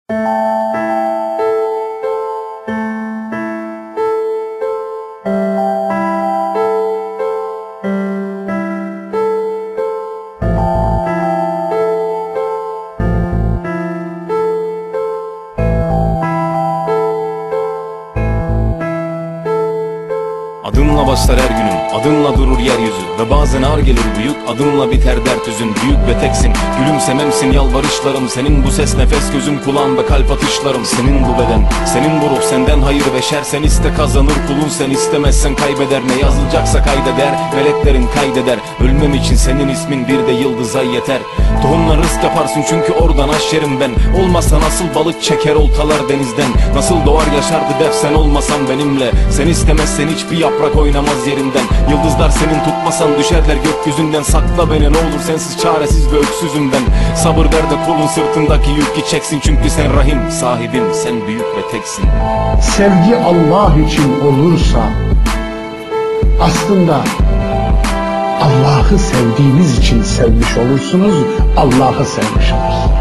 Adınla başlar her günüm, adınla durur yeryüzü. Ve bazen ağır gelir bu yük, adınla biter dert üzün. Büyük ve teksin, gülümsememsin yalvarışlarım. Senin bu ses nefes gözüm kulağım ve kalp atışlarım. Senin bu beden, senin bu ruh, senden hayır ve şer. Sen iste kazanır kulun, sen istemezsen kaybeder. Ne yazılacaksa kaydeder, meleklerin kaydeder. Ölmem için senin ismin bir de yıldıza yeter. Tohumla rızk yaparsın çünkü oradan aşerim ben. Olmasa nasıl balık çeker oltalar denizden. Nasıl doğar yaşardı def sen olmasan benimle. Sen istemezsen hiçbir yaprak oynamaz yerinden. Yıldızlar senin tutmasan düşerler gökyüzünden. Sakla beni ne olur sensiz çaresiz ve öksüzüm ben. Sabır ver de kolun sırtındaki yükü çeksin. Çünkü sen rahim sahibim, sen büyük ve teksin. Sevgi Allah için olursa aslında Allah'ı sevdiğiniz için sevmiş olursunuz, Allah'ı sevmiş olursunuz.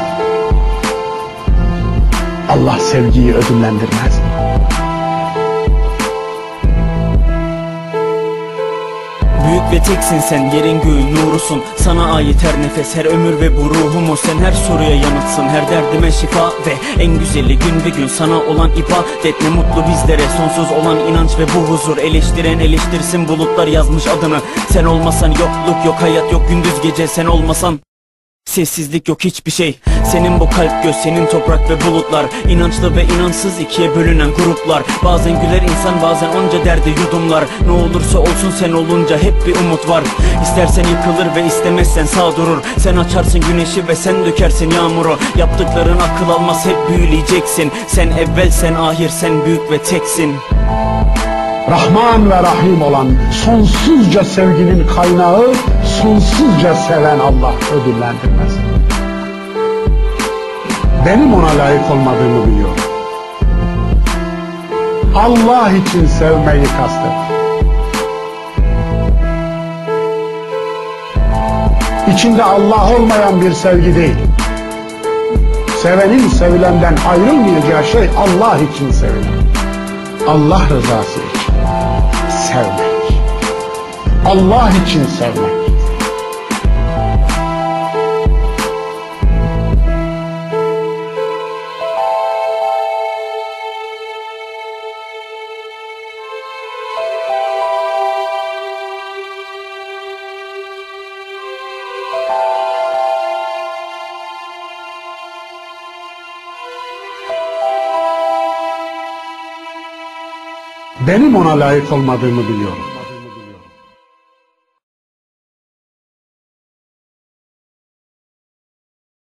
Allah sevgiyi ödüllendirmez. Büyük ve teksin sen, yerin göğün nurusun. Sana ait her nefes, her ömür ve bu ruhumu. Sen her soruya yanıtsın, her derdime şifa. Ve en güzeli gün be gün sana olan ibadet. Ne mutlu bizlere sonsuz olan inanç ve bu huzur. Eleştiren eleştirsin, bulutlar yazmış adını. Sen olmasan yokluk yok, hayat yok gündüz gece. Sen olmasan sessizlik yok hiçbir şey. Senin bu kalp göz, senin toprak ve bulutlar. İnançlı ve inançsız ikiye bölünen gruplar. Bazen güler insan, bazen onca derdi yudumlar. Ne olursa olsun sen olunca hep bir umut var. İstersen yıkılır ve istemezsen sağ durur. Sen açarsın güneşi ve sen dökersin yağmuru. Yaptıkların akıl almaz, hep büyüleyeceksin. Sen evvel, sen ahir, sen büyük ve teksin. Rahman ve Rahim olan sonsuzca sevginin kaynağı, sonsuzca seven Allah ödüllendirmez. Benim ona layık olmadığımı biliyorum. Allah için sevmeyi kastet. İçinde Allah olmayan bir sevgi değil. Sevenin sevilenden ayrılmayacağı şey Allah için sevilir. Allah rızası için sevmek. Allah için sevmek. Benim ona layık olmadığımı biliyorum.